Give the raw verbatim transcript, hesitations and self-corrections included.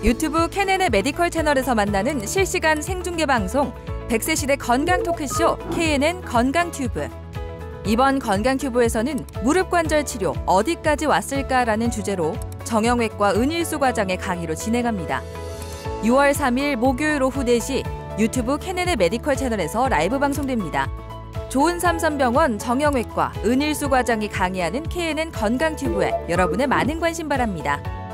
유튜브 케넨의 메디컬 채널에서 만나는 실시간 생중계 방송 백 세 시대 건강 토크쇼 케이엔엔 건강튜브. 이번 건강튜브에서는 무릎 관절 치료 어디까지 왔을까라는 주제로 정형외과 은일수 과장의 강의로 진행합니다. 유월 삼일 목요일 오후 네 시 유튜브 케넨의 메디컬 채널에서 라이브 방송됩니다. 좋은삼성병원 정형외과 은일수 과장이 강의하는 케이엔엔 건강튜브에 여러분의 많은 관심 바랍니다.